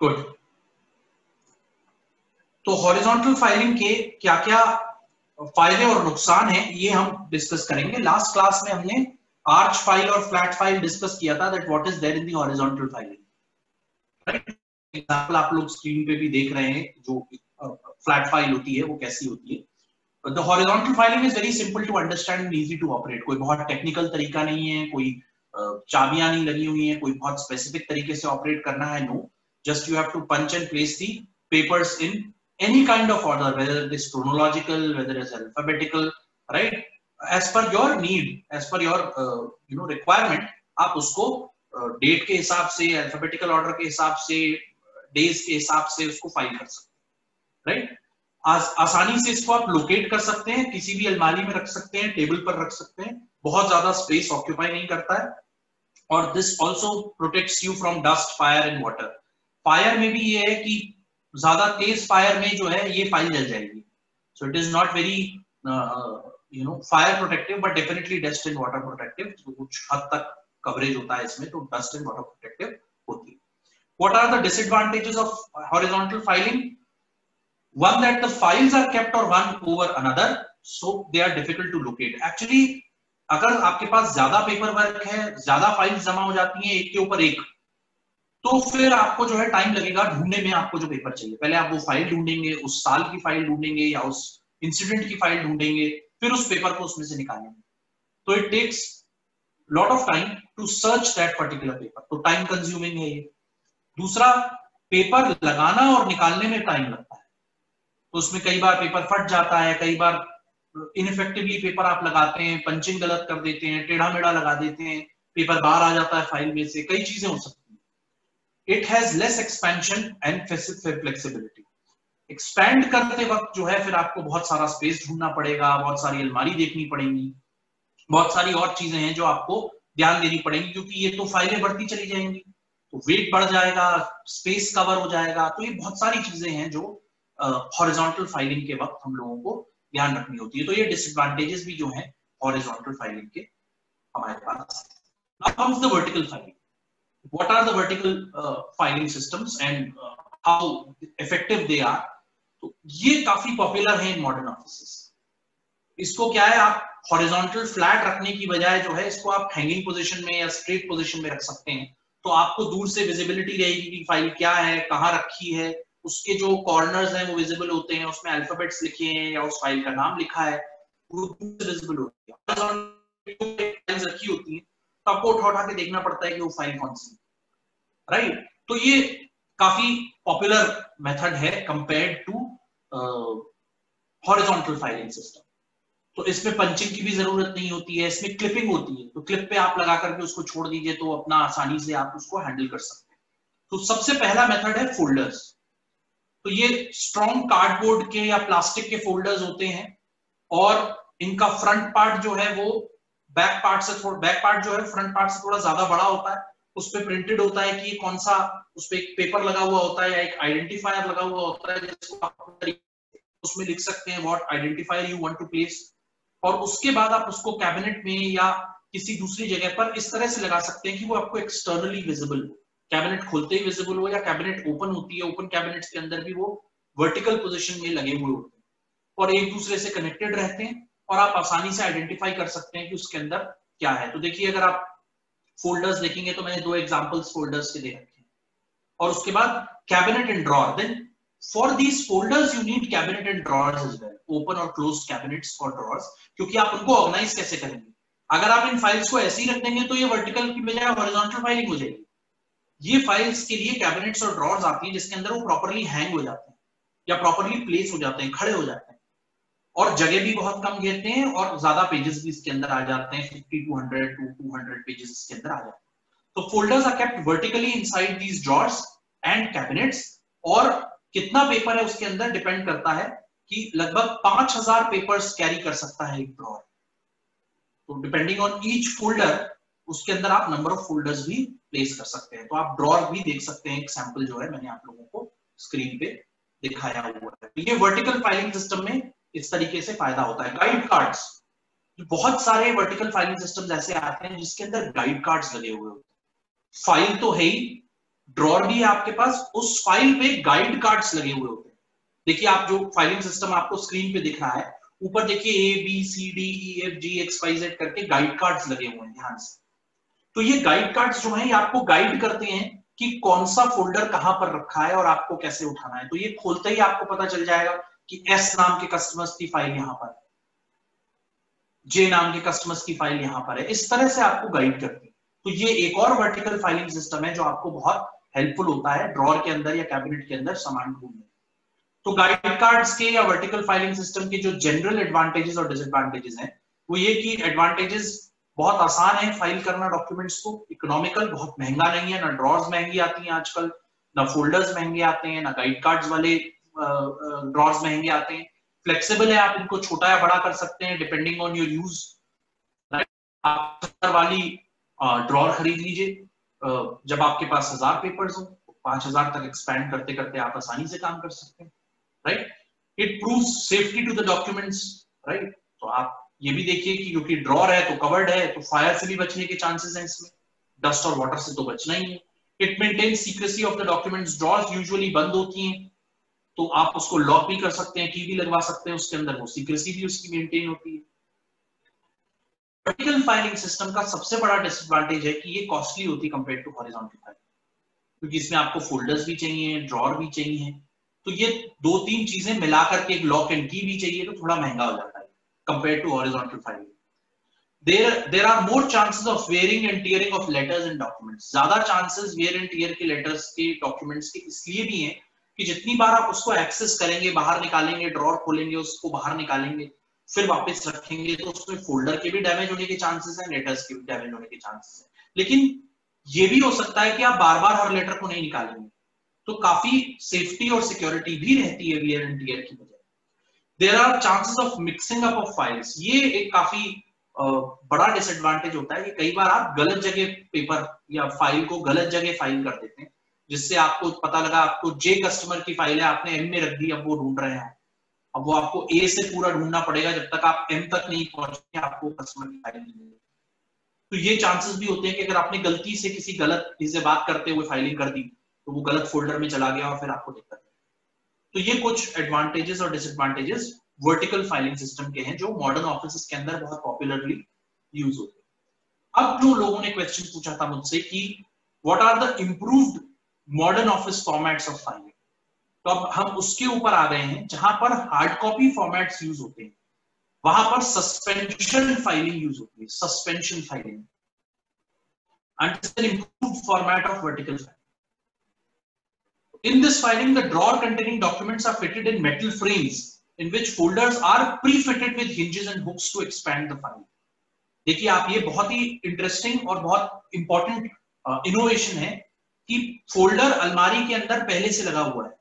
Good. तो horizontal filing के क्या क्या फायदे और नुकसान है ये हम डिस्कस करेंगे। लास्ट क्लास में हमने आर्च फाइल और फ्लैट फाइल डिस्कस किया था, that what is there in the horizontal filing. Example आप लोग स्क्रीन पे भी देख रहे हैं, जो फ्लैट फाइल होती है वो कैसी होती है। The horizontal filing is very simple to understand and easy to operate. कोई बहुत टेक्निकल तरीका नहीं है, कोई चाबियां नहीं लगी हुई हैं, कोई बहुत स्पेसिफिक तरीके से ऑपरेट करना है, no. Just you have to punch and place the papers in any kind of order, whether it is chronological, whether it is alphabetical, right, as per your need, as per your requirement, आप उसको date के हिसाब से, alphabetical order के हिसाब से, days के हिसाब से उसको फाइल कर सकते हैं, राइट। आसानी से इसको आप लोकेट कर सकते हैं, किसी भी अलमारी में रख सकते हैं, टेबल पर रख सकते हैं, बहुत ज्यादा स्पेस ऑक्यूपाई नहीं करता है। और this also protects you from dust, fire and water. Fire में भी ये है कि ज्यादा तेज फायर में जो है ये फाइल जल जाएगी, so it is not very fire protective, but definitely dust and water protective. तो कुछ हद तक कवरेज होता है इसमें, तो डस्ट एंड वाटर प्रोटेक्टिव होती है। What are the disadvantages of horizontal filing? One, that the files are kept और one over another, so they are difficult to locate. Actually अगर आपके पास ज्यादा पेपर वर्क है, ज्यादा फाइल्स जमा हो जाती हैं एक के ऊपर एक, तो फिर आपको जो है टाइम लगेगा ढूंढने में आपको जो पेपर चाहिए। पहले आप वो फाइल ढूंढेंगे, उस साल की फाइल ढूंढेंगे या उस इंसिडेंट की फाइल ढूंढेंगे, फिर उस पेपर को उसमें से निकालेंगे। तो it takes lot of time to search that particular paper, तो टाइम कंज्यूमिंग है ये। दूसरा, पेपर लगाना और निकालने में टाइम लगता है, तो उसमें कई बार पेपर फट जाता है, कई बार इनइफेक्टिवली पेपर आप लगाते हैं, पंचिंग गलत कर देते हैं, टेढ़ा मेढ़ा लगा देते हैं, पेपर बाहर आ जाता है फाइल में से, कई चीजें हो सकती हैं। It has less expansion and flexibility. Expand करते वक्त जो है फिर आपको बहुत सारा स्पेस ढूंढना पड़ेगा, बहुत सारी अलमारी देखनी पड़ेगी, बहुत सारी और चीजें हैं जो आपको ध्यान देनी पड़ेगी, क्योंकि ये तो फाइलें बढ़ती चली जाएंगी, तो वेट बढ़ जाएगा, स्पेस कवर हो जाएगा। तो ये बहुत सारी चीजें हैं जो हॉरिजॉन्टल फाइलिंग के वक्त हम लोगों को ध्यान रखनी होती है। तो ये डिसएडवांटेजेस भी जो है हॉरिजॉन्टल फाइलिंग के हमारे पास। Now comes the vertical filing. What are the vertical filing systems and how effective they are? तो ये काफी पॉपुलर है इन मॉडर्न ऑफिसेस। इसको क्या है, आप हॉरिजॉन्टल फ्लैट रखने की बजाय जो है इसको आप हैंगिंग पोजीशन में या स्ट्रेट पोजीशन में रख सकते हैं। तो आपको दूर से विजिबिलिटी रहेगी कि फाइल क्या है, कहाँ रखी है, उसके जो कॉर्नर्स हैं वो विजिबल होते हैं, उसमें अल्फाबेट्स लिखे हैं या उस फाइल का नाम लिखा है, वो दूर से विजिबल होती है। फाइल्स रखी होती है तो आपको उठा के देखना पड़ता है कि वो फाइल कौन सी, राइट। तो ये काफी पॉपुलर मेथड है compared to horizontal filing system. तो इसमें पंचिंग की भी जरूरत नहीं होती है, इसमें क्लिपिंग होती है, तो क्लिप पे आप लगा करके उसको छोड़ दीजिए तो अपना आसानी से आप उसको हैंडल कर सकते हैं। तो सबसे पहला मेथड है फोल्डर्स। तो ये स्ट्रॉन्ग कार्डबोर्ड के या प्लास्टिक के फोल्डर्स होते हैं, और इनका फ्रंट पार्ट जो है वो बैक पार्ट जो है फ्रंट पार्ट से थोड़ा ज्यादा बड़ा होता है। उस पे प्रिंटेड होता है कि कौन सा, उस पे एक पेपर लगा हुआ होता है या एक आइडेंटिफायर लगा हुआ होता है, जिसको आप उसमें लिख सकते हैं what identifier you want to place. और उसके बाद आप उसको कैबिनेट में या किसी दूसरी जगह पर इस तरह से लगा सकते हैं कि वो आपको एक्सटर्नली विजिबल हो, कैबिनेट खोलते ही विजिबल हो, या कैबिनेट ओपन होती है, ओपन कैबिनेट्स के अंदर भी वो वर्टिकल पोजीशन में लगे हुए होते हैं और एक दूसरे से कनेक्टेड रहते हैं, और आप आसानी से आइडेंटिफाई कर सकते हैं कि उसके अंदर क्या है। तो देखिए, अगर आप फोल्डर्स देखेंगे तो मैंने दो एग्जांपल्स फोल्डर्स के दे रखे हैं, और उसके बाद cabinet and drawer. Then for these folders you need cabinet and drawers as well, open और क्लोज्ड कैबिनेट्स और ड्रॉअर्स, क्योंकि आप उनको ऑर्गेनाइज कैसे करेंगे। अगर आप इन फाइल्स को ऐसे ही रख देंगे तो ये वर्टिकल की बजाय हॉरिजॉन्टल फाइलिंग हो जाएगी। ये फाइल्स के लिए कैबिनेट्स और ड्रॉअर्स आती हैं जिसके अंदर वो प्रॉपर्ली हैंग हो जाते हैं या प्रॉपर्ली प्लेस हो जाते हैं, खड़े हो जाते हैं, और जगह भी बहुत कम घेरते हैं, और ज्यादा पेजेस भी इसके अंदर आ जाते हैं, 50 to 100 to 200 पेजेस इसके अंदर आ जाते हैं। तो folders are kept vertically inside these drawers and cabinets, और कितना पेपर है उसके अंदर डिपेंड करता है कि लगभग 5000 पेपर्स कैरी कर सकता है एक ड्रॉअर। तो डिपेंडिंग ऑन ईच फोल्डर उसके अंदर आप नंबर ऑफ फोल्डर्स भी प्लेस कर सकते हैं। तो आप ड्रॉअर भी देख सकते हैं, एक सैंपल जो है मैंने आप लोगों को स्क्रीन पे दिखाया हुआ है। ये वर्टिकल फाइलिंग सिस्टम में इस तरीके से फायदा होता है। गाइड कार्ड्स, बहुत सारे वर्टिकल फाइलिंग सिस्टम्स ऐसे आते हैं जिसके अंदर गाइड कार्ड्स लगे हुए होते हैं। फाइल तो है ही, ड्रॉर भी है आपके पास, उस फाइल पे गाइड कार्ड्स लगे हुए होते हैं। देखिए आप जो फाइलिंग सिस्टम आपको स्क्रीन पे दिख रहा है, ऊपर देखिए ABCDEFGXYZ करके गाइड कार्ड्स लगे हुए हैं, ध्यान से। तो ये गाइड कार्ड्स जो हैं ये आपको गाइड करते हैं कि कौन सा फोल्डर कहां पर रखा है और आपको कैसे उठाना है। तो ये खोलते ही आपको पता चल जाएगा कि एस नाम के कस्टमर्स की फाइल यहां पर, जे नाम के कस्टमर्स की फाइल यहां पर है। इस तरह से आपको गाइड करती है। तो ये एक और वर्टिकल फाइलिंग सिस्टम है जो आपको बहुत हेल्पफुल होता है ड्रॉर के अंदर या कैबिनेट के अंदर सामान ढूंढने। तो गाइड कार्ड्स के या वर्टिकल फाइलिंग सिस्टम के जो जनरल एडवांटेजेस और डिसएडवांटेजेस हैं वो ये कि एडवांटेजेस बहुत आसान है फाइल करना डॉक्यूमेंट्स को, इकोनॉमिकल, बहुत महंगा नहीं है, ना ड्रॉर्स महंगी आती हैं आजकल, ना फोल्डर्स महंगे आते हैं, ना गाइड कार्ड्स वाले ड्रॉर्स महंगे आते हैं। फ्लेक्सिबल है, आप इनको छोटा या बड़ा कर सकते हैं डिपेंडिंग ऑन योर यूज। आप वाली ड्रॉर खरीद लीजिए, जब आपके पास 1000 पेपर्स हो 5000 तक एक्सपैंड करते करते आप आसानी से काम कर सकते हैं, right. It proves safety to the documents, right. तो आप ये भी देखिए कि क्योंकि ड्रॉर है तो कवर्ड है, तो फायर से भी बचने के चांसेस हैं इसमें, डस्ट और वाटर से तो बचना ही है। It maintains secrecy of the documents, drawers usually बंद होती हैं तो आप उसको लॉक भी कर सकते हैं, की भी लगवा सकते हैं उसके अंदर, वो सीक्रेसी भी उसकी मेंटेन होती है। वर्टिकल फाइलिंग सिस्टम का सबसे बड़ा डिसएडवांटेज है कि ये कॉस्टली होती है कंपेयर टू हॉरिजॉन्टल फाइलिंग, क्योंकि इसमें आपको फोल्डर्स भी चाहिए, ड्रॉर भी चाहिए, तो ये 2-3 चीजें मिलाकर के एक लॉक एंड की भी चाहिए, तो थोड़ा महंगा हो जाता है compare to horizontal filing. There are more chances of wearing and tearing of letters and documents. ज्यादा चांसेस वेयर एंड टीयर के लेटर्स के, डॉक्यूमेंट्स के इसलिए भी हैं कि जितनी बार आप उसको एक्सेस करेंगे, बाहर निकालेंगे, ड्रॉर खोलेंगे, उसको बाहर निकालेंगे, फिर वापस रखेंगे, तो उसमें फोल्डर के भी डैमेज होने के चांसेस हैं, लेटर्स के भी डैमेज होने के चांसेस हैं। लेकिन ये भी हो सकता है कि आप बार बार हर लेटर को नहीं निकालेंगे, तो काफी सेफ्टी और सिक्योरिटी भी रहती है वेयर एंड टीयर की वजह। There are chances of mixing up of files, ये एक काफी बड़ा डिसएडवांटेज होता है कि कई बार आप गलत जगह पेपर या फाइल को गलत जगह फाइल कर देते हैं, जिससे आपको पता लगा आपको जे कस्टमर की फाइल है, आपने एम में रख दी, अब वो ढूंढ रहे हैं, अब वो आपको ए से पूरा ढूंढना पड़ेगा, जब तक आप एम तक नहीं पहुंचे आपको कस्टमर की फाइल नहीं मिलेगी। तो ये चांसेस भी होते हैं कि अगर आपने गलती से किसी गलत से बात करते हुए फाइलिंग कर दी तो वो गलत फोल्डर में चला गया और फिर आपको दिक्कत है। तो ये कुछ एडवांटेजेस और डिसएडवांटेजेस वर्टिकल फाइलिंग सिस्टम के हैं जो मॉडर्न ऑफिस के अंदर बहुत पॉपुलरली यूज होते हैं। अब जो लोगों ने क्वेश्चन पूछा था मुझसे कि what are the improved modern office formats of filing, तो अब हम उसके ऊपर आ गए हैं जहां पर हार्ड कॉपी फॉर्मेट्स यूज होते हैं, वहां पर सस्पेंशन फाइलिंग यूज होती है, suspension filing, and it's an improved format of vertical filing. In this filing, the drawer containing documents are fitted in metal frames in which folders are pre-fitted with hinges and hooks to expand the file. देखिए आप, ये बहुत ही interesting और बहुत important innovation है कि folder अलमारी के अंदर पहले से लगा हुआ है,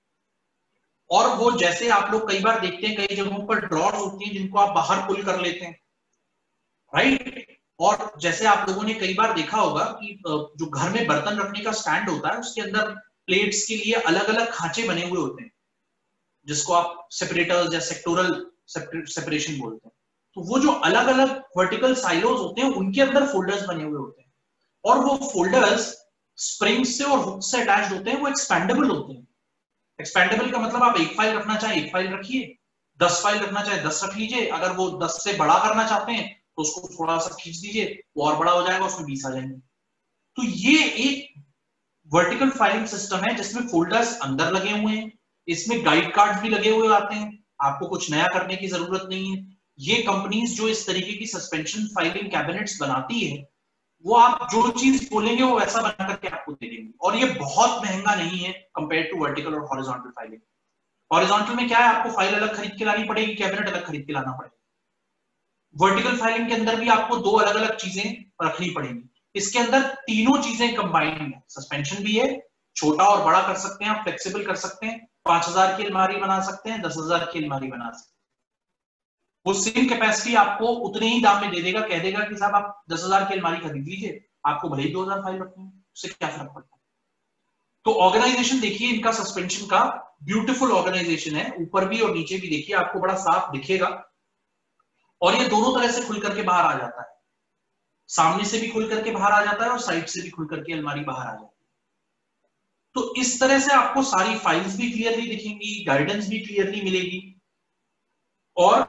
और वो जैसे आप लोग कई बार देखते हैं कई जगहों पर ड्रॉर्स होती हैं जिनको आप बाहर पुल कर लेते हैं, राइट। और जैसे आप लोगों ने कई बार देखा होगा कि जो घर में बर्तन रखने का स्टैंड होता है उसके अंदर प्लेट्स के लिए अलग अलग खांचे बने हुए होते हैं, जिसको आप सेपरेटर्स या सेक्टोरल सेपरेशन बोलते हैं। तो वो जो अलग अलग वर्टिकल साइलोज होते हैं उनके अंदर फोल्डर्स बने हुए होते हैं, और वो फोल्डर्स स्प्रिंग से और हुक से अटैच्ड होते हैं, वो एक्सपेंडेबल होते हैं। एक्सपेंडेबल का मतलब आप एक फाइल रखना चाहे एक फाइल रखिए, 10 फाइल रखना चाहे 10 रख लीजिए, अगर वो 10 से बड़ा करना चाहते हैं तो उसको थोड़ा सा खींच दीजिए, वो और बड़ा हो जाएगा, उसमें 20 आ जाएंगे। तो ये एक वर्टिकल फाइलिंग सिस्टम है जिसमें फोल्डर्स अंदर लगे हुए हैं, इसमें गाइड कार्ड्स भी लगे हुए आते हैं, आपको कुछ नया करने की जरूरत नहीं है। ये कंपनीज जो इस तरीके की सस्पेंशन फाइलिंग कैबिनेट्स बनाती है, वो आप जो चीज बोलेंगे वो वैसा बना करके आपको दे देंगे, और ये बहुत महंगा नहीं है कंपेयर टू वर्टिकल और हॉरिजॉन्टल फाइलिंग। हॉरिजॉन्टल में क्या है, आपको फाइल अलग खरीद के लानी पड़ेगी, कैबिनेट अलग खरीद के लाना पड़ेगा। वर्टिकल फाइलिंग के अंदर भी आपको दो अलग अलग चीजें रखनी पड़ेंगी, इसके अंदर तीनों चीजें कंबाइंड है, सस्पेंशन भी है, छोटा और बड़ा कर सकते हैं आप, फ्लेक्सिबल कर सकते हैं, 5000 की अलमारी बना सकते हैं, 10,000 की अलमारी बना सकते हैं। वो सेम कैपेसिटी आपको उतने ही दाम में दे देगा, कह देगा कि साहब आप 10,000 की अलमारी खरीद लीजिए, आपको भले ही 2000 फाइल रखनी है, उससे क्या फर्क पड़ता है। तो ऑर्गेनाइजेशन देखिए इनका सस्पेंशन का, ब्यूटीफुल ऑर्गेनाइजेशन है, ऊपर भी और नीचे भी देखिए आपको बड़ा साफ दिखेगा, और ये दोनों तरह से खुल करके बाहर आ जाता है, सामने से भी खुल करके बाहर आ जाता है और साइड से भी खुल करके अलमारी बाहर आ जाती है। तो इस तरह से आपको सारी फाइल्स भी क्लियरली दिखेंगी, गाइडेंस भी क्लियरली मिलेगी, और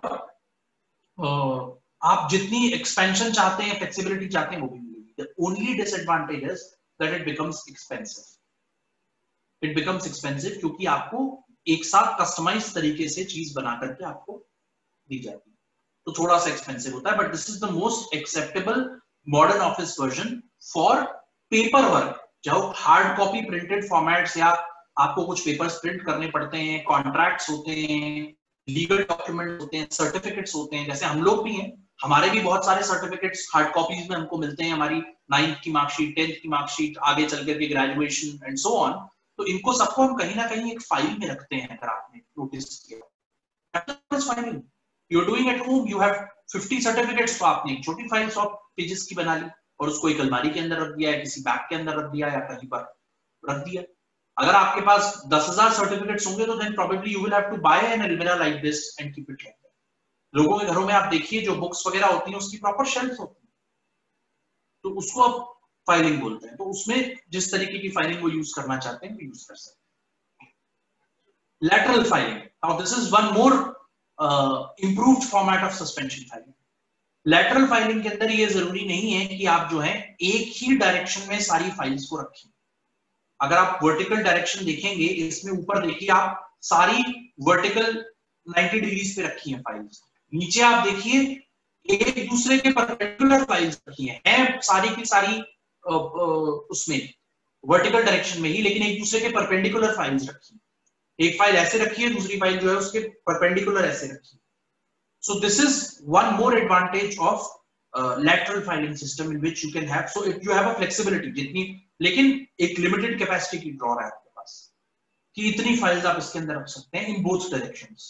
आप जितनी एक्सपेंशन चाहते हैं, फ्लेक्सिबिलिटी चाहते हैं, वो भी मिलेगी। The only disadvantage is that it becomes expensive. It becomes expensive क्योंकि आपको एक साथ कस्टमाइज तरीके से चीज बना करके आपको दी जाती है, तो थोड़ा सा एक्सपेंसिव होता है। But this is the most acceptable modern office version for paper work. जो हार्ड कॉपी प्रिंटेड फॉर्मेट्स या आपको कुछ पेपर्स प्रिंट करने पड़ते हैं, कॉन्ट्रैक्ट्स होते हैं, लीगल डॉक्यूमेंट होते हैं, सर्टिफिकेट्स होते हैं, जैसे हम लोग भी हैं, हमारे भी बहुत सारे सर्टिफिकेट्स हार्ड कॉपीज में हमको मिलते हैं, हमारी 9th की मार्कशीट, 10th की मार्कशीट, आगे चल करके ग्रेजुएशन एंड सो ऑन। तो इनको सबको हम कहीं ना कहीं एक फाइल में रखते हैं। अगर आपने नोटिस किया, you're doing at home, you have 50 certificates, तो आपने एक छोटी फाइल 100 पेजेस की बना ली और उसको एक अलमारी के अंदर रख दिया, या किसी बैग के अंदर रख दिया, या कहीं पर रख दिया। अगर आपके पास 10,000 सर्टिफिकेट्स होंगे तो then probably you will have to buy an almirah like this and keep it like that. लोगों के घरों में आप देखिए जो बुक्स वगैरह होती हैं उसकी प्रॉपर शेल्फ होती है, तो उसको आप फाइलिंग बोलते हैं। तो उसमें जिस तरीके की फाइलिंग वो यूज करना चाहते हैं वो यूज कर सकते हैं। Lateral filing. Now this is one more improved format of suspension filing. Lateral filing के अंदर ये जरूरी नहीं है कि आप जो है एक ही डायरेक्शन में सारी फाइल्स को रखें। अगर आप वर्टिकल डायरेक्शन देखेंगे, इसमें ऊपर देखिए आप सारी वर्टिकल 90 डिग्रीज पे रखी हैं फाइल्स। नीचे आप देखिए एक दूसरे के परपेंडिकुलर फाइल्स रखी हैं, सारी की सारी उसमें वर्टिकल डायरेक्शन में ही, लेकिन एक दूसरे के परपेंडिकुलर फाइल्स रखी हैं। एक फाइल ऐसे रखी है, दूसरी फाइल जो है उसके परपेंडिकुलर ऐसे रखी है। So this is one more advantage of lateral filing system in which you can have, so if you have a flexibility जितनी, लेकिन एक लिमिटेड कैपेसिटी की ड्रॉ है आपके पास कि इतनी फाइल्स आप इसके अंदर रख सकते हैं इन बोथ डायरेक्शंस।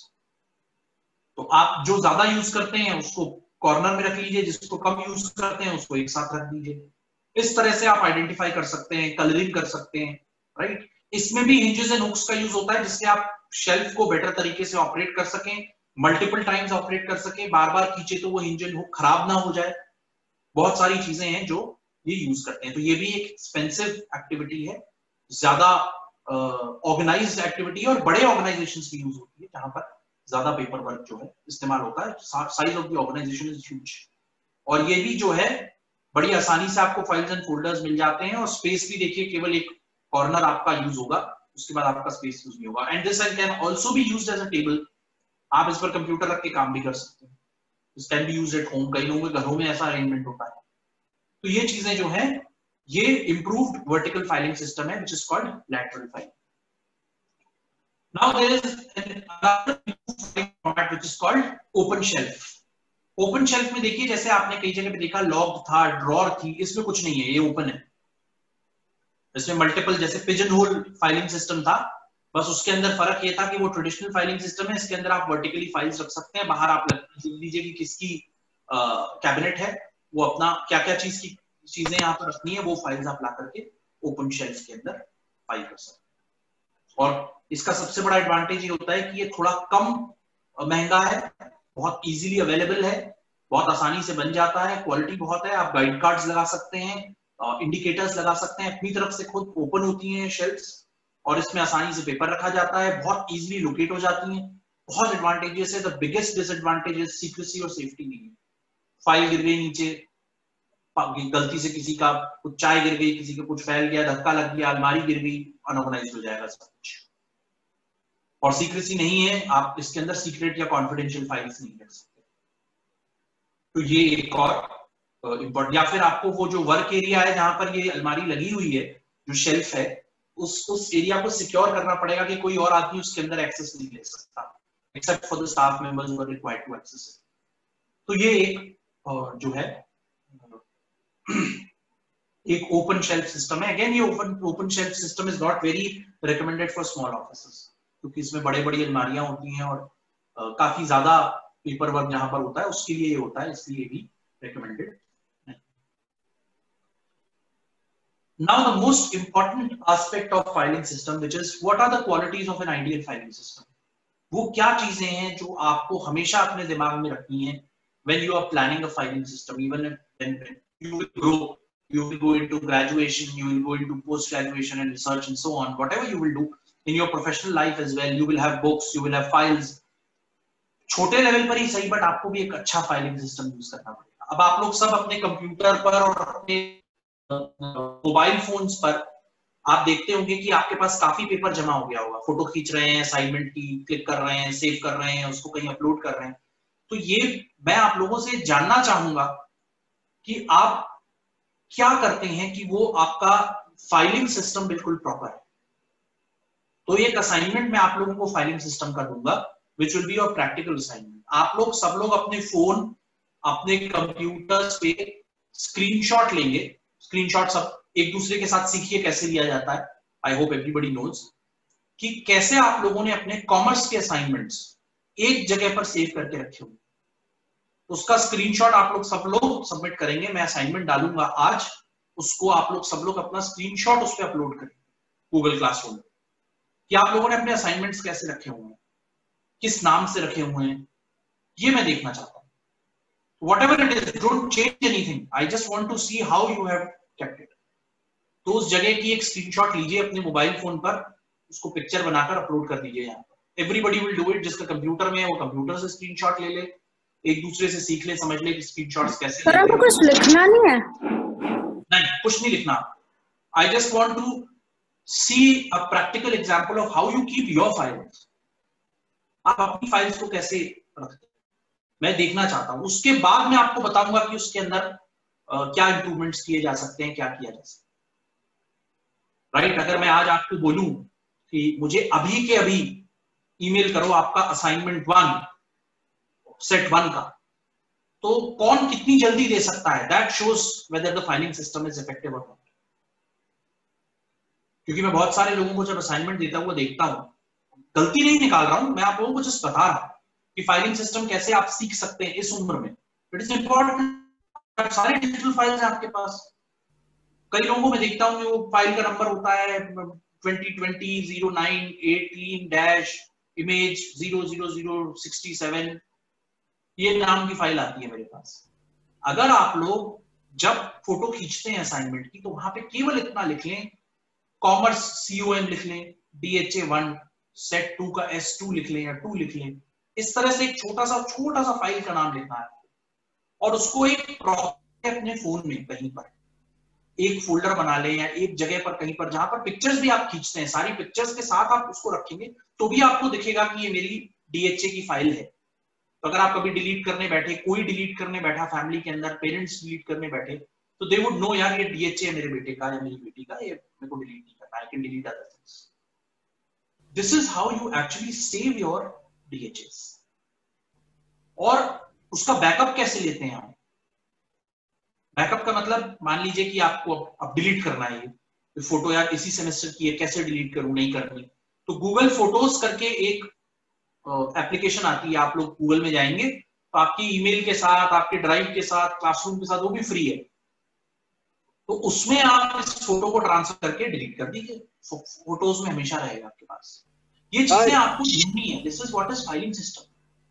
तो आप जो ज्यादा यूज करते हैं उसको कॉर्नर में रख लीजिए, जिसको कम यूज करते हैं उसको एक साथ रख दीजिए। इस तरह से आप आइडेंटिफाई कर सकते हैं, कलरिंग कर सकते हैं, राइट। इसमें भी हिंजेस एंड हुक्स का यूज होता है जिससे आप शेल्फ को बेटर तरीके से ऑपरेट कर सकें, मल्टीपल टाइम्स ऑपरेट कर सकें, बार बार खींचे तो वो हिंज एंड हुक खराब ना हो जाए। बहुत सारी चीजें हैं जो ये यूज करते हैं। तो ये भी एक एक्सपेंसिव एक्टिविटी है, ज्यादा ऑर्गेनाइज्ड एक्टिविटी है, और बड़े ऑर्गेनाइजेशंस में यूज होती है जहां पर ज्यादा पेपर वर्क जो है इस्तेमाल होता है। Size of the organization is huge, और ये भी जो है बड़ी आसानी से आपको फाइल्स एंड फोल्डर्स मिल जाते हैं, और स्पेस भी देखिए केवल एक कॉर्नर आपका यूज होगा, उसके बाद आपका स्पेस यूज नहीं होगा। And this can also be used as a table. आप इस पर कंप्यूटर रख के काम भी कर सकते हैं। This can be used at home, कई लोगों के घरों में ऐसा अरेंजमेंट होता है। तो ये चीजें जो है ये इंप्रूव्ड वर्टिकल फाइलिंग सिस्टम है which is called lateral filing. Now there is another format which is called open shelf. Open shelf में देखिए जैसे आपने कई जगह पे देखा लॉक था, ड्रॉर थी, इसमें कुछ नहीं है, ये ओपन है। इसमें मल्टीपल जैसे पिजन होल फाइलिंग सिस्टम था, बस उसके अंदर फर्क ये था कि वो ट्रेडिशनल फाइलिंग सिस्टम है, इसके अंदर आप वर्टिकली फाइल्स रख सकते हैं, बाहर आप लिख दीजिए कि किसकी कैबिनेट है, वो अपना क्या क्या चीजें यहाँ पर रखनी है वो फाइल्स आप ला करके ओपन शेल्फ के अंदर फाइल कर सकते हैं। और इसका सबसे बड़ा एडवांटेज ये होता है कि ये थोड़ा कम महंगा है, बहुत इजीली अवेलेबल है, बहुत आसानी से बन जाता है, क्वालिटी बहुत है। आप गाइड कार्ड्स लगा सकते हैं, इंडिकेटर्स लगा सकते हैं, अपनी तरफ से खुद ओपन होती हैं शेल्फ्स, और इसमें आसानी से पेपर रखा जाता है, बहुत इजीली लोकेट हो जाती हैं। बहुत एडवांटेजेस है। The biggest disadvantage is secrecy और सेफ्टी नहीं है। फाइल गिर गई नीचे, गलती से किसी का कुछ चाय गिर गई, किसी का कुछ फैल गया, धक्का लग गया, अलमारी गिर गई, अनऑर्गेनाइज्ड हो जाएगा सब कुछ। और सीक्रेसी नहीं है, आप इसके अंदर सीक्रेट या कॉन्फिडेंशियल फाइल्स नहीं रख सकते। तो ये एक और इंपॉर्टेंट, या फिर आपको वो जो वर्क एरिया है जहां पर ये अलमारी लगी हुई है, जो शेल्फ है, उस एरिया को सिक्योर करना पड़ेगा कि कोई और आदमी उसके अंदर एक्सेस नहीं ले सकता, except for the staff members who are required to access it. तो ये एक जो है एक ओपन शेल्फ सिस्टम है। अगेन ये open shelf system is not very recommended for small offices, क्योंकि इसमें बड़े बड़ी अलमारियां होती हैं और काफी ज्यादा पेपर वर्क जहां पर होता है उसके लिए ये होता है, इसलिए भी रिकमेंडेड नहीं। Now the most important aspect of filing system, which is what are the qualities of an ideal filing system? वो क्या चीजें हैं जो आपको हमेशा अपने दिमाग में रखनी है when you are planning a filing system, even when you will grow you will go into graduation, you will go into post graduation and research and so on. Whatever you will do in your professional life as well, you will have books, you will have files. छोटे level पर ही सही, but आपको भी एक अच्छा filing system use करना पड़ेगा। अब आप लोग सब अपने कंप्यूटर पर और अपने मोबाइल फोन्स पर आप देखते होंगे कि आपके पास काफी पेपर जमा हो गया होगा, फोटो खींच रहे हैं, असाइनमेंट की क्लिक कर रहे हैं, सेव कर रहे हैं, उसको कहीं अपलोड कर रहे हैं। तो ये मैं आप लोगों से जानना चाहूंगा कि आप क्या करते हैं कि वो आपका फाइलिंग सिस्टम बिल्कुल प्रॉपर है। तो एक असाइनमेंट मैं आप लोगों को फाइलिंग सिस्टम का दूंगा, which will be your practical assignment. आप लोग सब लोग अपने फोन, अपने कंप्यूटर्स पे स्क्रीनशॉट लेंगे। स्क्रीनशॉट सब एक दूसरे के साथ सीखिए कैसे लिया जाता है। आई होप एवरीबॉडी नोज कि कैसे आप लोगों ने अपने कॉमर्स के असाइनमेंट्स एक जगह पर सेव करके रखे होंगे। उसका स्क्रीनशॉट आप लोग सब लोग सबमिट करेंगे। मैं असाइनमेंट डालूंगा आज, उसको आप लोग सब लोग अपना स्क्रीनशॉट उस पर अपलोड करेंगे गूगल क्लासरूम में, कि आप लोगों ने अपने असाइनमेंट्स कैसे रखे हुए हैं, किस नाम से रखे हुए हैं, ये मैं देखना चाहता हूं। Whatever it is, don't change anything. I just want to see how you have kept it. तो उस जगह की एक स्क्रीनशॉट लीजिए अपने मोबाइल फोन पर, उसको पिक्चर बनाकर अपलोड कर दीजिए यहाँ पर। Everybody will do it. जिसका कंप्यूटर में है वो कंप्यूटर से स्क्रीनशॉट ले ले, एक दूसरे से सीख ले, समझ ले कि स्क्रीनशॉट्स कैसे सर हमको कुछ लिखना नहीं है? नहीं, कुछ नहीं लिखना। I just want to see a practical example of how you keep your files. आप अपनी फाइल्स को कैसे रखते हैं मैं देखना चाहता हूं। उसके बाद मैं आपको बताऊंगा कि उसके अंदर क्या इंप्रूवमेंट्स किए जा सकते हैं, क्या किया जा सकता है। राइट, अगर मैं आज आपको बोलूं कि मुझे अभी के अभी ईमेल करो आपका असाइनमेंट 1 सेट 1 का, तो कौन कितनी जल्दी दे सकता है? That shows whether the filing system is effective और नॉट। क्योंकि मैं बहुत सारे लोगों को जब असाइनमेंट देता हुआ देखता हूं, गलती नहीं निकाल रहा हूं, मैं आप लोगों को जस्ट बता रहा हूं कि फाइलिंग सिस्टम कैसे आप सीख सकते हैं इस उम्र में। It is important. सारे डिजिटल फाइल्स हैं आपके पास। कई लोगों को मैं देखता हूं वो फाइल का नंबर होता है 2020-09-18- इमेज 00067, ये नाम की फाइल आती है मेरे पास। अगर आप लोग जब फोटो खींचते हैं असाइनमेंट की, तो वहां पे केवल इतना लिख लें, कॉमर्स COM लिख लें, DHA1 सेट 2 का S2 लिख लें या 2 लिख लें। इस तरह से एक छोटा सा फाइल का नाम लिखना है और उसको एक प्रॉपर अपने फोन में कहीं पर एक फोल्डर बना लें या एक जगह पर कहीं पर जहां पर पिक्चर्स भी आप खींचते हैं, सारी पिक्चर्स के साथ आप उसको रखेंगे तो भी आपको दिखेगा कि ये मेरी DHA की फाइल है। तो अगर आप कभी डिलीट करने बैठे, कोई डिलीट करने बैठा फैमिली के अंदर, पेरेंट्स डिलीट करने बैठे, तो दे वुड नो यार ये DHA है मेरे बेटे का या मेरी बेटी का, ये मेरे को डिलीट नहीं करना, I can delete other things. This is how you actually save your DHAs। और उसका बैकअप कैसे लेते हैं हम? बैकअप का मतलब मान लीजिए कि आपको अब डिलीट करना है ये फोटो, यार इसी सेमेस्टर की है, कैसे डिलीट करूं, नहीं करनी, तो गूगल फोटोज करके एक एप्लीकेशन आती है। आप लोग गूगल में जाएंगे तो आपकी ईमेल के साथ, आपके ड्राइव के साथ, क्लासरूम के साथ, वो भी फ्री है। तो उसमें आप इस फोटो को ट्रांसफर करके डिलीट कर दीजिए, फोटोज में हमेशा रहेगा आपके पास। ये चीजें आपको ढूंढनी है। This is what is filing system.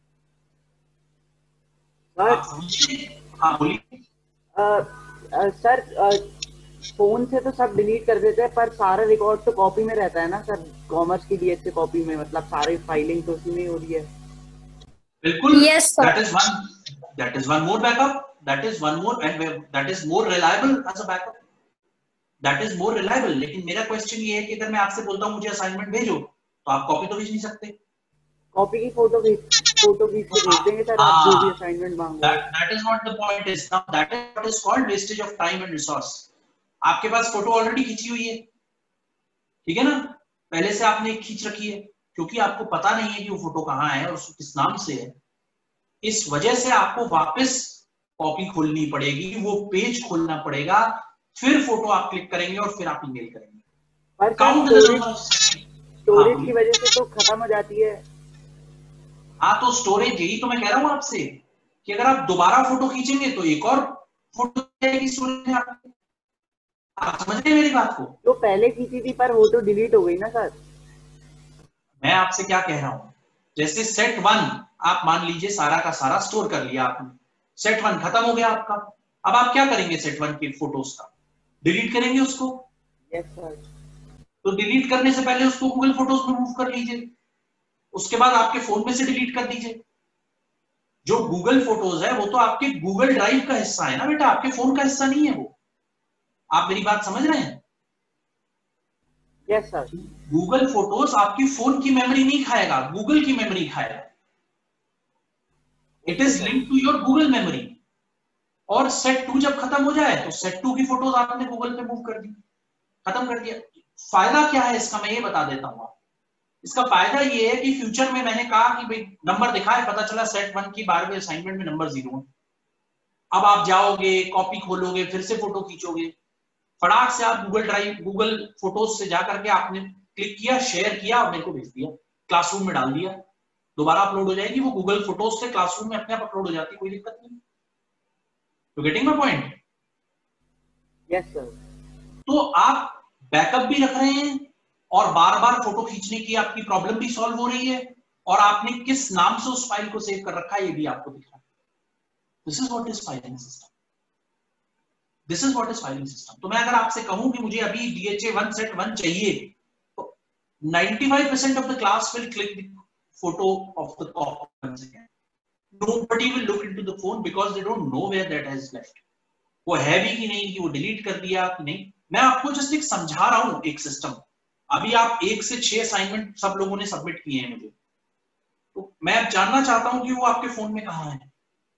हाँ बोलिए। सर फोन से तो सब डिलीट कर देते हैं, पर सारा रिकॉर्ड तो कॉपी में रहता है ना सर, कॉमर्स की DHA कॉपी में, मतलब सारी फाइलिंग तो उसी में हो रही है। बिल्कुल। Yes, sir. That is one more backup. That is one more, and that is more reliable as a backup. That is more reliable. लेकिन मेरा क्वेश्चन ये है कि अगर मैं आपसे बोलता हूँ मुझे असाइनमेंट भेजो, तो आप कॉपी तो भेज नहीं सकते। कॉपी की फोटो खींच के भेज देंगे सर, आप जो भी असाइनमेंट मांगो। That is what the point is. Now that is what is called wastage of time and resource. आपके पास फोटो ऑलरेडी खींची हुई है, ठीक है ना, पहले से आपने खींच रखी है, क्योंकि आपको पता नहीं है कि वो फोटो कहाँ है और किस नाम से है। इस वजह से आपको वापस कॉपी खोलनी पड़ेगी, वो पेज खोलना पड़ेगा, फिर फोटो आप क्लिक करेंगे और फिर आप ईमेल करेंगे। पर स्टोरेज की वजह से तो खत्म हो जाती है। हाँ, तो स्टोरेज, यही तो मैं कह रहा हूँ आपसे कि अगर आप दोबारा फोटो खींचेंगे तो एक और फोटो जाएगी स्टोरेज में आपको। आप समझ रहे मेरी बात को? तो पहले खींची थी पर वो तो डिलीट हो गई ना सर। मैं आपसे क्या कह रहा हूँ, जैसे सेट 1 आप मान लीजिए सारा का सारा स्टोर कर लिया आपने, सेट 1 खत्म हो गया आपका। अब आप क्या करेंगे सेट 1 की फोटोज का? डिलीट करेंगे उसको। Yes sir. तो डिलीट करने से पहले उसको गूगल फोटोज में मूव कर लीजिए, उसके बाद आपके फोन में से डिलीट कर दीजिए। जो गूगल फोटोज है वो तो आपके गूगल ड्राइव का हिस्सा है ना बेटा, आपके फोन का हिस्सा नहीं है वो। आप मेरी बात समझ रहे हैं? Yes sir. गूगल फोटोज आपकी फोन की मेमोरी नहीं खाएगा, गूगल की मेमोरी खाएगा। It is link to your Google memory. और सेट 2 जब खत्म हो जाए तो सेट 2 की फोटोज आपने गूगल पे मूव कर दी, खत्म कर दिया। फायदा क्या है इसका मैं ये बता देता हूँ। इसका फायदा ये है कि फ्यूचर में मैंने कहा कि भाई नंबर दिखाए, पता चला सेट 1 की 12वीं असाइनमेंट में नंबर 0 है। अब आप जाओगे, कॉपी खोलोगे, फिर से फोटो खींचोगे, फटाक से आप गूगल ड्राइव, गूगल फोटोज से जाकर के आपने क्लिक किया, शेयर किया, मेरे को भेज दिया, क्लासरूम में डाल दिया, दोबारा अपलोड हो जाएगी वो गूगल फोटोज से क्लासरूम में अपने आप अपलोड हो जाती, कोई दिक्कत नहीं। तो getting my point? Yes sir. तो आप बैकअप भी रख रहे हैं और बार बार फोटो खींचने की आपकी प्रॉब्लम भी सॉल्व हो रही है, और आपने किस नाम से उस फाइल को सेव कर रखा है ये भी आपको दिख रहा है। This is what is filing system. This is what is filing system. तो मैं अगर आपसे कहूं कि मुझे अभी DHA 1 सेट 1 चाहिए, तो 95% of the class will click the photo of the copy once again. Nobody will look into the phone because they don't know where that has left. वो है भी कि नहीं, कि वो डिलीट कर दिया कि नहीं। मैं आपको जस्ट एक समझा रहा हूं एक सिस्टम। अभी आप 1 से 6 असाइनमेंट सब लोगों ने सबमिट किए हैं मुझे, तो मैं अब जानना चाहता हूं कि वो आपके फोन में कहां है।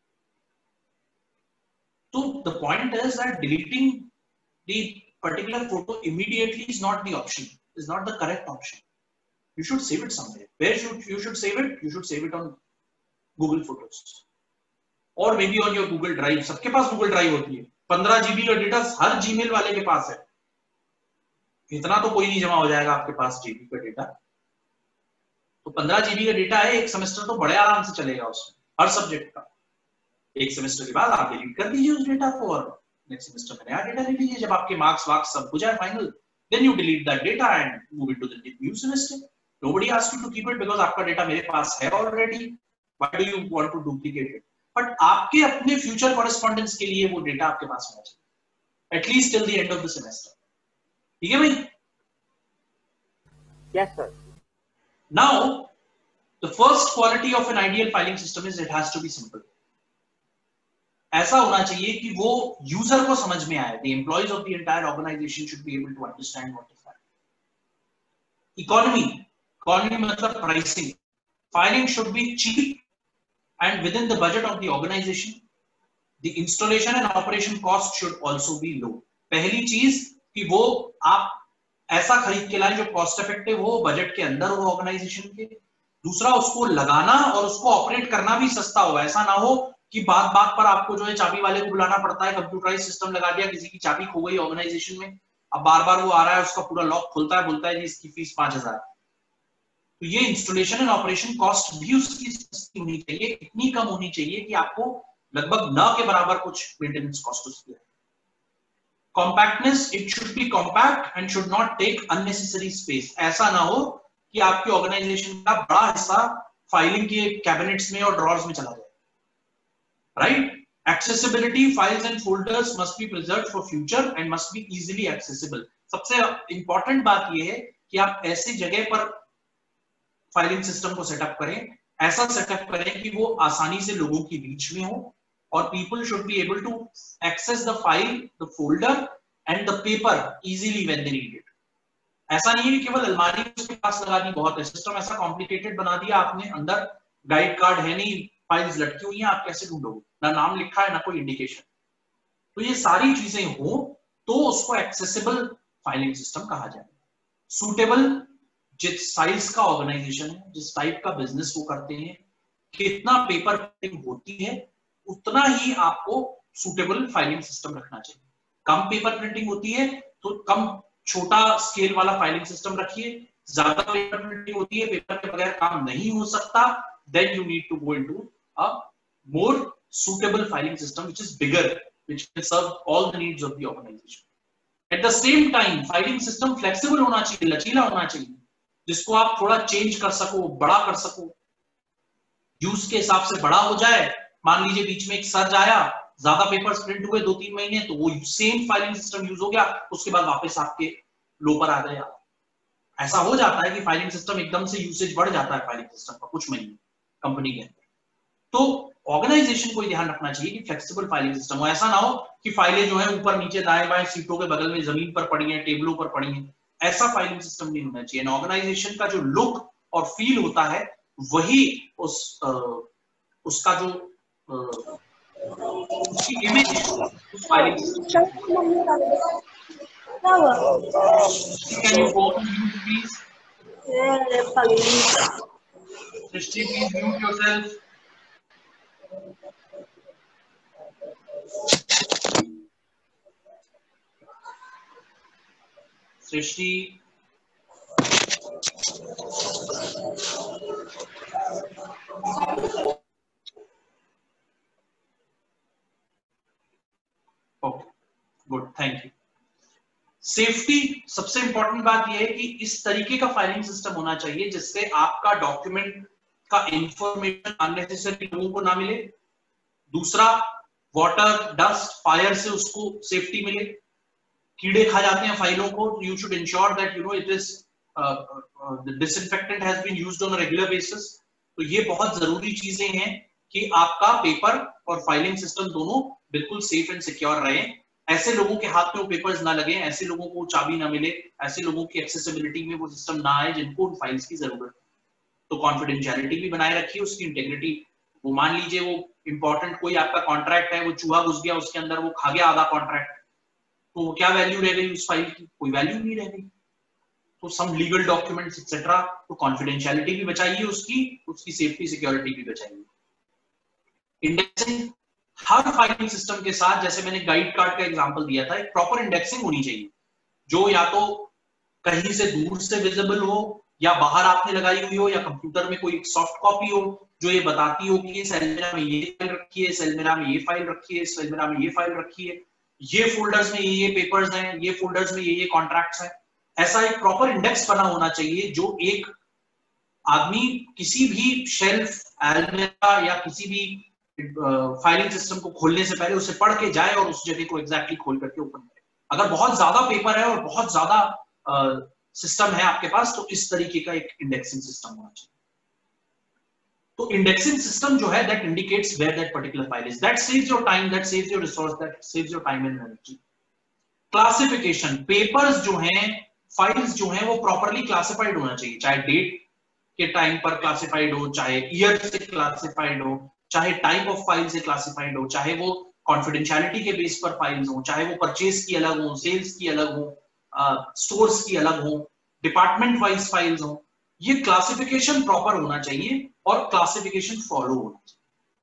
तो the point is that deleting the particular photo immediately is not the option, is not the correct option. You should save it somewhere. Where should you should save it? You should save it on Google Photos or maybe on your Google Drive. सबके पास Google Drive होती है, 15 GB का data हर Gmail वाले के पास है। इतना तो कोई नहीं जमा हो जाएगा आपके पास जीबी का डेटा। तो 15 GB का डेटा है, एक सेमेस्टर तो बड़े आराम से चलेगा उसमें, हर सब्जेक्ट का। एक सेमेस्टर के बाद आप डिलीट कर दीजिए उस डेटा को और नेक्स्ट सेमेस्टर में नया डेटा ले लीजिए। जब आपके मार्क्स वार्क्स सब हो जाए final, then you delete that data and move it to the new semester. Nobody asked you to keep it because आपका डेटा मेरे पास है already. Why do you want to duplicate it? But आपके अपने future correspondence के लिए वो data आपके पास होना चाहिए, at least till the end of the semester. ठीक है भाई? Yes sir. Now the first quality of an ideal filing system is it has to be simple. ऐसा होना चाहिए कि वो यूजर को समझ में आए। The employees of the entire organization should be able to understand what is that. Economy मतलब pricing. Filing should be cheap and within the budget of the organization. The installation and operation cost should also be low. पहली चीज कि वो आप ऐसा खरीद के लाए जो कॉस्ट इफेक्टिव हो, बजट के अंदर हो ऑर्गेनाइजेशन के। दूसरा, उसको लगाना और उसको ऑपरेट करना भी सस्ता हो। ऐसा ना हो कि बात बात पर आपको जो है चाबी वाले को बुलाना पड़ता है, कंप्यूटराइज सिस्टम लगा दिया, किसी की चाबी खो गई ऑर्गेनाइजेशन में, अब बार बार वो आ रहा है, उसका पूरा लॉक खुलता है, बोलता है जी इसकी फीस 5000। तो ये इंस्टॉलेशन एंड ऑपरेशन कॉस्ट भी उसकी सस्ती होनी चाहिए, इतनी कम होनी चाहिए कि आपको लगभग न के बराबर कुछ मेंटेनेंस कॉस्ट उसकी है। Compactness, it should be compact and should not take unnecessary space. ऐसा ना हो कि आपकी ऑर्गेनाइजेशन का बड़ा हिस्सा फाइलिंग के कैबिनेट्स में और ड्रॉर्स में चला जाए। Right? Accessibility, files and folders must be preserved for future and must be easily accessible. सबसे इंपॉर्टेंट बात यह है कि आप ऐसी जगह पर फाइलिंग सिस्टम को सेटअप करें, ऐसा सेटअप करें कि वो आसानी से लोगों की रीच में हो, और people should be able to access the file, the folder and the paper easily when they need it. ऐसा नहीं है कि केवल अलमारी उसके पास लगा दी बहुत है। सिस्टम ऐसा कॉम्प्लिकेटेड बना दिया आपने, अंदर गाइड कार्ड है नहीं, फाइल्स लटकी हुई हैं, आप कैसे ढूंढोगे? ना नाम लिखा है ना कोई इंडिकेशन। तो ये सारी चीजें हो तो उसको एक्सेसिबल फाइलिंग सिस्टम कहा जाएगा। सूटेबल, जिस साइज का ऑर्गेनाइजेशन है, जिस टाइप का बिजनेस वो करते हैं, कितना पेपर प्रिंटिंग होती है, उतना ही आपको सूटेबल फाइलिंग सिस्टम रखना चाहिए। कम पेपर प्रिंटिंग होती है तो कम छोटा स्केल वाला फाइलिंग सिस्टम रखिए। ज्यादा पेपर प्रिंटिंग होती है, पेपर के बगैर काम नहीं हो सकता, then you need to go into a more suitable filing system which is bigger, which can serve all the needs of the organization. At the same time, filing system flexible होना चाहिए, लचीला होना चाहिए, जिसको आप थोड़ा चेंज कर सको, बड़ा कर सको, यूज के हिसाब से बड़ा हो जाए। मान लीजिए बीच में एक सर्ज आया, ज्यादा पेपर्स प्रिंट हुए 2-3 महीने तो वो सेम फाइलिंग सिस्टम यूज हो गया, उसके बाद वापस आपके लो पर आ गया। ऐसा हो जाता है कि फाइलिंग सिस्टम एकदम से यूसेज बढ़ जाता है फाइलिंग सिस्टम का कुछ महीने कंपनी के अंदर। तो ऑर्गेनाइजेशन को ध्यान रखना चाहिए कि फ्लेक्सिबल फाइलिंग सिस्टम हो, ऐसा ना हो कि फाइलें जो है ऊपर नीचे दाएं बाएं सीटों के बगल में जमीन पर पड़ी हैं, टेबलों पर पड़ी हैं, ऐसा फाइलिंग सिस्टम नहीं होना चाहिए। ऑर्गेनाइजेशन का जो लुक और फील होता है वही उसका जो उसकी इमेज उस filing system. Can you go on mute please? Srishti please mute yourself. Srishti okay good, thank you. Safety सबसे इंपॉर्टेंट बात यह है कि इस तरीके का फाइलिंग सिस्टम होना चाहिए जिससे आपका डॉक्यूमेंट का इंफॉर्मेशन अननेसेसरी लोगों को ना मिले। दूसरा, वाटर, डस्ट, फायर से उसको सेफ्टी मिले। कीड़े खा जाते हैं फाइलों को, you should ensure that you know it is disinfectant has been used on a regular basis. तो ये बहुत जरूरी चीजें हैं कि आपका पेपर और फाइलिंग सिस्टम दोनों बिल्कुल सेफ एंड सिक्योर रहे। ऐसे लोगों के हाथ में वो पेपर्स ना लगे, ऐसे लोगों को चाबी ना मिले, ऐसे लोगों की एक्सेसिबिलिटी में वो सिस्टम ना आए जिनको उन फाइल्स की जरूरत है। तो कॉन्फिडेंशियलिटी भी बनाए रखिए, उसकी इंटेग्रिटी। वो मान लीजिए वो इंपॉर्टेंट कोई आपका कॉन्ट्रैक्ट है, वो चूहा घुस गया उसके अंदर, वो खा गया आधा कॉन्ट्रैक्ट, तो क्या वैल्यू रह गई उस फाइल की? कोई वैल्यू नहीं रह गई। तो सम लीगल डॉक्यूमेंट्स एक्सेट्रा, तो कॉन्फिडेंशियलिटी भी बचाइए, उसकी सेफ्टी सिक्योरिटी भी बचाइए। इंडेक्सिंग हर फाइलिंग सिस्टम के साथ, जैसे मैंने गाइड कार्ड का एग्जांपल दिया था, एक प्रॉपर इंडेक्सिंग होनी चाहिए जो या तो कहीं से दूर से विजिबल हो, या बाहर आपने लगाई हुई हो, या कंप्यूटर में कोई सॉफ्ट कॉपी हो जो ये बताती हो कि इस एल्मेरा में ये फाइल रखी है, इस एल्मेरा में ये फाइल रखी है, इस एल्मेरा में ये फाइल रखी है, ये फोल्डर्स में ये पेपर्स हैं, ये फोल्डर्स में ये कॉन्ट्रैक्ट्स हैं। ऐसा एक प्रॉपर इंडेक्स बना होना चाहिए जो एक आदमी किसी भी शेल्फ, एल्मेरा या किसी भी फाइलिंग सिस्टम को खोलने से पहले उसे पढ़ के जाए और उस जगह को एग्जैक्टली खोल करके ओपन करे। अगर बहुत ज्यादा पेपर है और बहुत ज्यादा सिस्टम है आपके पास, तो इस तरीके का एक इंडेक्सिंग सिस्टम होना चाहिए। तो इंडेक्सिंग सिस्टम जो है that indicates where that particular file is, that saves your time, that saves your resource, that saves your time and energy. Classification, papers जो हैं, फाइल्स जो हैं, वो प्रॉपर्ली क्लासिफाइड होना चाहिए, चाहे डेट के टाइम पर क्लासिफाइड हो, चाहे ईयर से क्लासिफाइड हो, चाहे टाइप ऑफ फाइल से क्लासिफाइड हो, चाहे वो कॉन्फिडेंशियलिटी के बेस पर फाइल्स हो, चाहे वो परचेज की अलग हो, सेल्स की अलग हो, स्टोर्स की अलग हो, डिपार्टमेंट वाइज फाइल्स हो। ये क्लासिफिकेशन प्रॉपर होना चाहिए और क्लासिफिकेशन फॉलो होना चाहिए।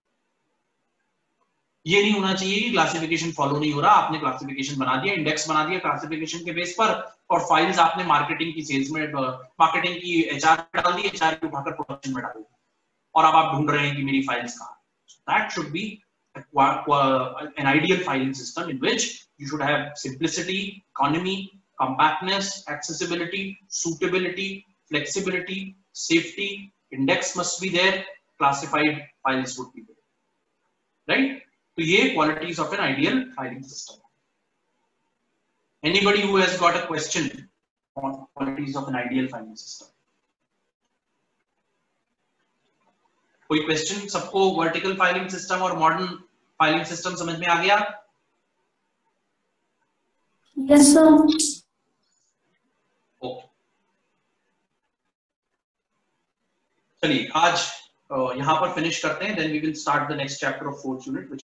ये नहीं होना चाहिए कि क्लासिफिकेशन फॉलो नहीं हो रहा, आपने क्लासिफिकेशन बना दिया, इंडेक्स बना दिया क्लासिफिकेशन के बेस पर, और फाइल्स आपने मार्केटिंग की, सेल्स में, मार्केटिंग की एचआर में डाल दी, एचआर की उठाकर प्रोडक्शन में डाल दी, और अब आप ढूंढ रहे हैं कि मेरी फाइल्स कहां। That should be an ideal filing system in which you should have simplicity, economy, compactness, accessibility, suitability, flexibility, safety. Index must be there, classified files would be there, right? So ये qualities of an ideal filing system. Anybody who has got a question on qualities of an ideal filing system? कोई question? सबको vertical filing system और modern filing system समझ में आ गया? Yes sir. Okay, चलिए आज यहाँ पर फिनिश करते हैं, then we will start the next chapter of 4th unit.